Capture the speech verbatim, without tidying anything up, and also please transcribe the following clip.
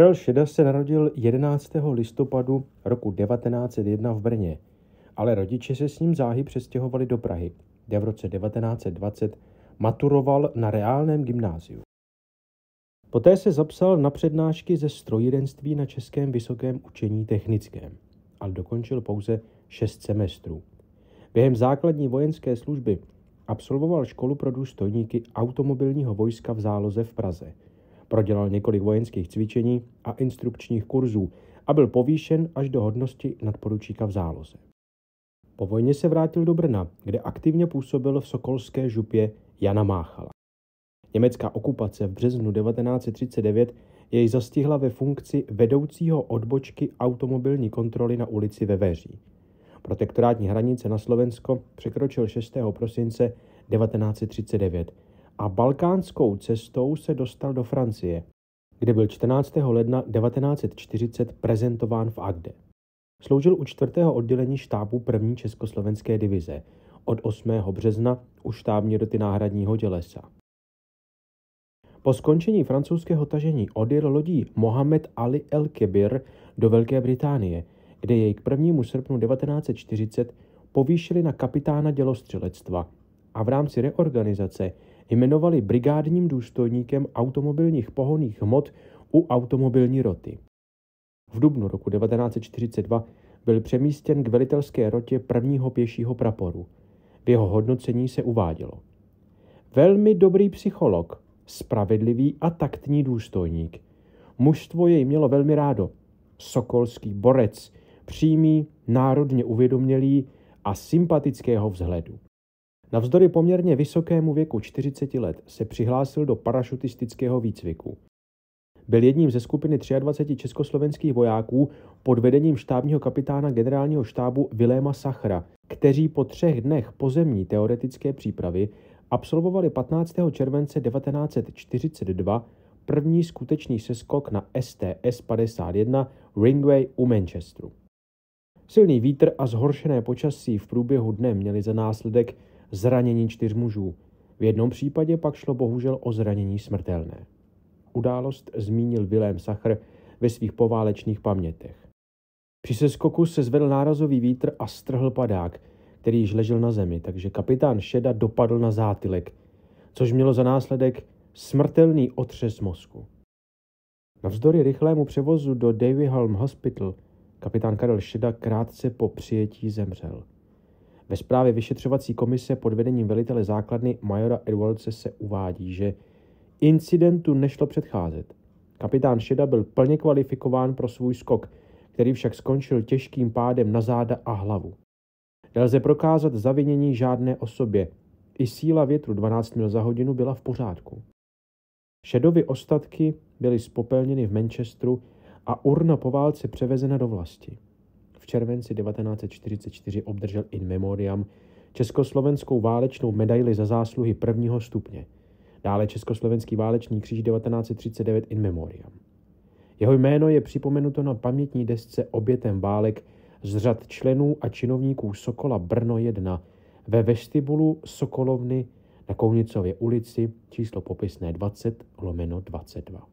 Karel Šeda se narodil jedenáctého listopadu roku devatenáct set jedna v Brně, ale rodiče se s ním záhy přestěhovali do Prahy, kde v roce devatenáct set dvacet maturoval na reálném gymnáziu. Poté se zapsal na přednášky ze strojírenství na Českém vysokém učení technickém, ale dokončil pouze šest semestrů. Během základní vojenské služby absolvoval školu pro důstojníky automobilního vojska v záloze v Praze. Prodělal několik vojenských cvičení a instrukčních kurzů a byl povýšen až do hodnosti nadporučíka v záloze. Po vojně se vrátil do Brna, kde aktivně působil v sokolské župě Jana Máchala. Německá okupace v březnu devatenáct set třicet devět jej zastihla ve funkci vedoucího odbočky automobilní kontroly na ulici Veveří. Protektorátní hranice na Slovensko překročil šestého prosince devatenáct set třicet devět a balkánskou cestou se dostal do Francie, kde byl čtrnáctého ledna devatenáct set čtyřicet prezentován v Agde. Sloužil u čtvrtého oddělení štábu první československé divize, od osmého března u štábní roty náhradního tělesa. Po skončení francouzského tažení odjel lodí Mohamed Ali El Kebir do Velké Británie, kde jej k prvnímu srpnu devatenáct set čtyřicet povýšili na kapitána dělostřelectva a v rámci reorganizace jmenovali brigádním důstojníkem automobilních pohonných hmot u automobilní roty. V dubnu roku devatenáct set čtyřicet dva byl přemístěn k velitelské rotě prvního pěšího praporu. V jeho hodnocení se uvádělo: velmi dobrý psycholog, spravedlivý a taktní důstojník. Mužstvo jej mělo velmi rádo. Sokolský borec, přímý, národně uvědomělý a sympatického vzhledu. Navzdory poměrně vysokému věku čtyřicet let se přihlásil do parašutistického výcviku. Byl jedním ze skupiny dvacet tři československých vojáků pod vedením štábního kapitána generálního štábu Viléma Sachra, kteří po třech dnech pozemní teoretické přípravy absolvovali patnáctého července devatenáct set čtyřicet dva první skutečný seskok na S T S padesát jedna Ringway u Manchesteru. Silný vítr a zhoršené počasí v průběhu dne měli za následek zranění čtyř mužů. V jednom případě pak šlo bohužel o zranění smrtelné. Událost zmínil Vilém Sachr ve svých poválečných pamětech. Při seskoku se zvedl nárazový vítr a strhl padák, který již ležel na zemi, takže kapitán Šeda dopadl na zátylek, což mělo za následek smrtelný otřes mozku. Navzdory rychlému převozu do Davyhulme Hospital kapitán Karel Šeda krátce po přijetí zemřel. Ve zprávě vyšetřovací komise pod vedením velitele základny majora Edwardse se uvádí, že incidentu nešlo předcházet. Kapitán Šeda byl plně kvalifikován pro svůj skok, který však skončil těžkým pádem na záda a hlavu. Nelze prokázat zavinění žádné osobě. I síla větru dvanáct mil za hodinu byla v pořádku. Šedovy ostatky byly spopelněny v Manchesteru a urna po válce převezena do vlasti. V červenci devatenáct set čtyřicet čtyři obdržel in memoriam československou válečnou medaili za zásluhy prvního stupně. Dále československý válečný kříž devatenáct set třicet devět in memoriam. Jeho jméno je připomenuto na pamětní desce obětem válek z řad členů a činovníků Sokola Brno jedna ve vestibulu Sokolovny na Kounicově ulici číslo popisné dvacet lomeno dvacet dva.